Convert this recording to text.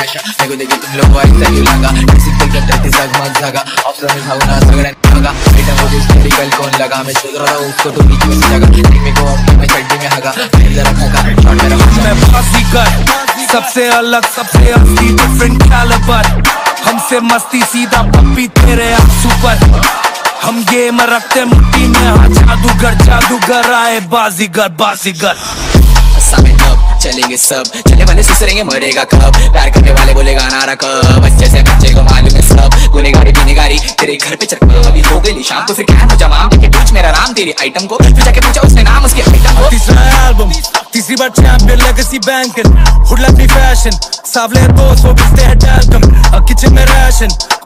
नशा मेरे को देखे तुम लोग ऐसा क्यों लगा किसी को करते जगमग जगा ऑप्शन में भावना सगळ्यांनी लगा आइटम हो हिस्टोरिकल कौन लगा मैं सोच रहा था उसको तो बीच में जगह मेरे को अपने में चड्डी में हगा जरा खगा शॉट मेरा मैं बाजीगर सबसे अलग सबसे असली डिफरेंट कैलिबर हमसे मस्ती सीधा पप्पी तेरे आंसू पर हम गेम रखते मुट्ठी में हाँ जादूगर आए बाजीगर बाजीगर सामने अब चलेंगे सब चलने वाले सुसरेंगे मरेगा कब प्यार करने वाले बोलेगा नारा कब बच्चे से बच्चे को मालूम है सब गुनेगारी पीनेगारी तेरे घर पे चक्कर अभी हो गई शाम तो फिर क्या हो जमाम के पूछ मेरा नाम तेरी आइटम को फिर जाके पूछा उसने नाम उसके आइटम को तीसरा एल्बम तीसरी बार champion legacy banking hood like fashion सावले दोस्त वो बिस्ते है टैल्कम किचन में राशन